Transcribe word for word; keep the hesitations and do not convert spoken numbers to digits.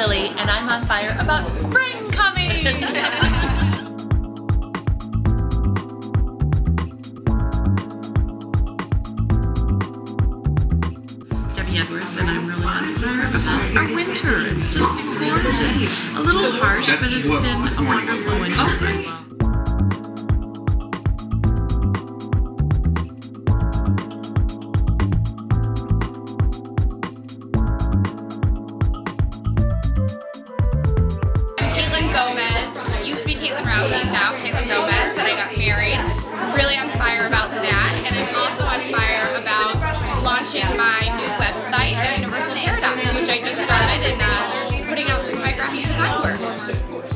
Lily, and I'm on fire about spring coming! Debi Edwards, and I'm really on fire about our winter. It's just been gorgeous. A little harsh, but it's been a wonderful winter. Gomez, used to be Caitlin Rousey, now Caitlin Gomez, that I got married. Really on fire about that, and I'm also on fire about launching my new website at Universal Paradox, which I just started, and uh, putting out some of my graphic design work.